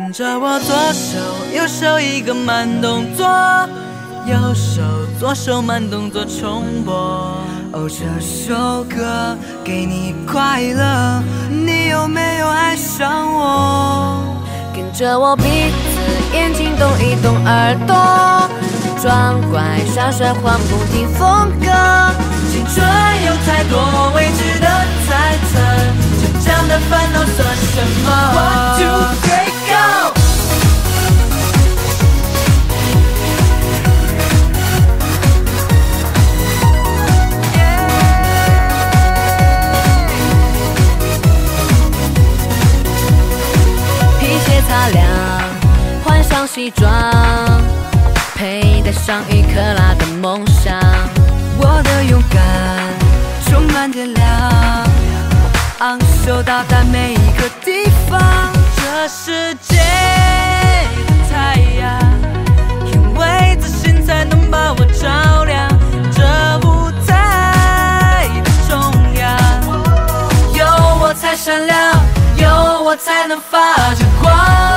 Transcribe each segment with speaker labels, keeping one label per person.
Speaker 1: 跟着我左手右手一个慢动作，右手左手慢动作重播。哦，这首歌给你快乐，你有没有爱上我？
Speaker 2: 跟着我鼻子眼睛动一动，耳朵装乖耍帅换不停风格。
Speaker 1: 青春有太多未知的猜测，成长的烦恼算什么 ？One two three go！
Speaker 2: 皮鞋擦亮，换上西装，佩戴上1克拉的梦想。
Speaker 1: 我的勇敢充满电量，昂首到达每一个地方。这世界的太阳，因为自信才能把我照亮。这舞台的中央，有我才闪亮，有我才能发着光。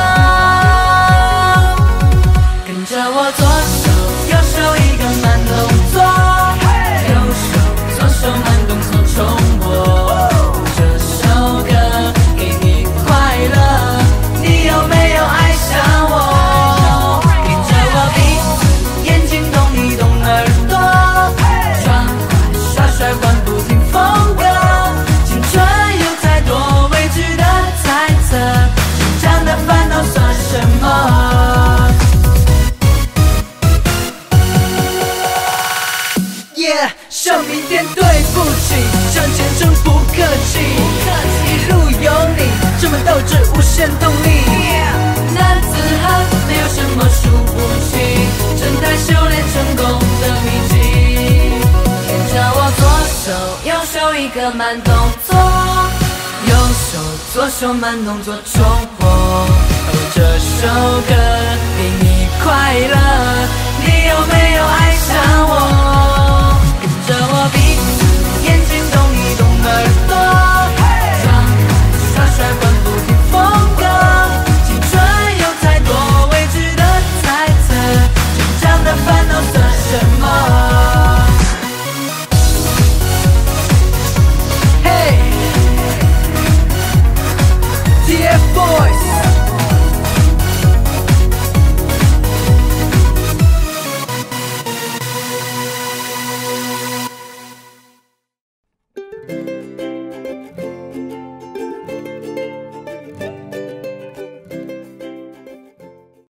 Speaker 1: 跟着我左手右手一个慢动作，右手左手慢动作重播。这首歌给你快乐，你有没有爱上我？跟着我鼻子眼睛动一动，耳朵装乖耍帅换不停风格。青春有太多未知的猜测，成长的烦恼算什么？Yeah， 生命点对不起，向前程不客气，一路有你，充满斗志，无限动力。男子汉没有什么输不起，正在修炼成功的秘籍。跟着我左手右手一个慢动作，右手左手慢动作重播。哦，这首歌给你快乐，你有没有？